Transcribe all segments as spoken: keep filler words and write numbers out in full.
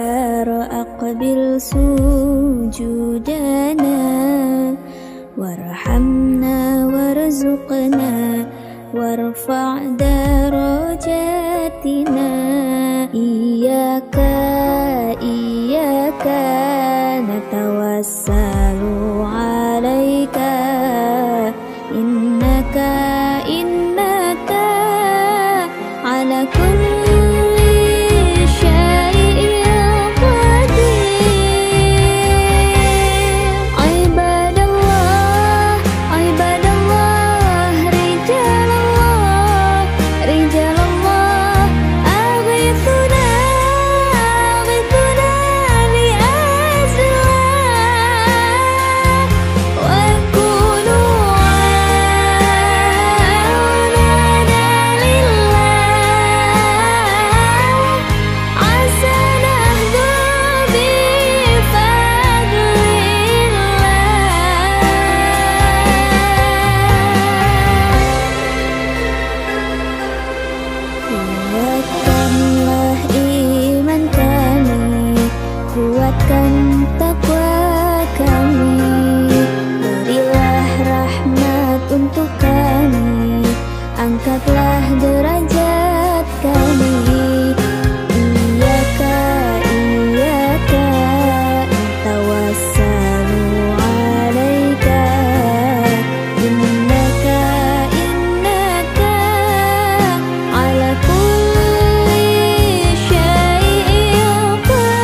غفار أقبل سجودنا وارحمنا وارزقنا وارفع درجاتنا إياك إياك نتوسل عليك إنك إنك على كل kuatkan takwa kami, berilah rahmat untuk kami, angkatlah derajat kami. Iyyaka iyyaka tawassalu alaika innaka innaka ala kulli syai'in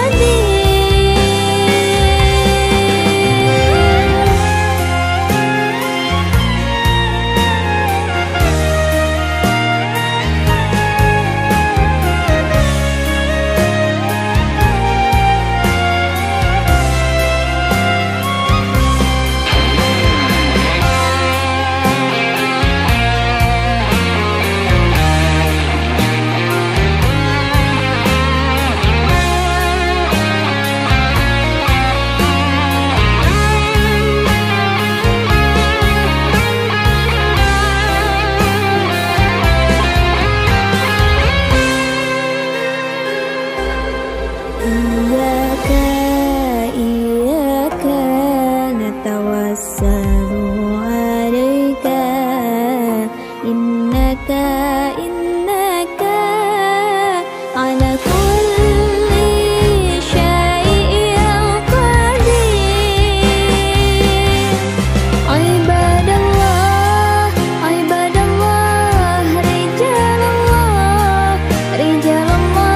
Iyyaka iyyaka natawassalu alaika innaka innaka ala kulli syai'in qadir. Ibadallah ibadallah rijalallah rijalallah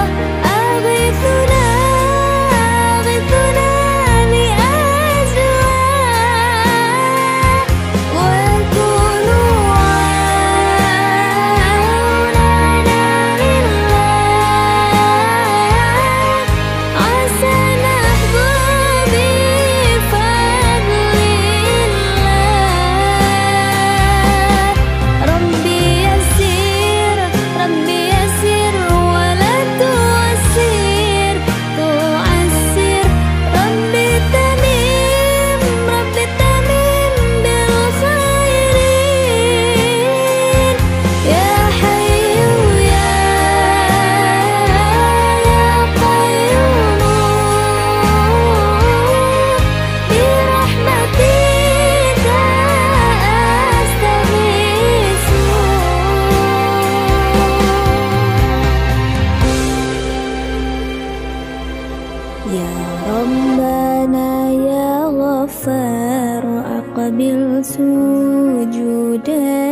Ya Rabbana ya Ghaffar aqbil sujudana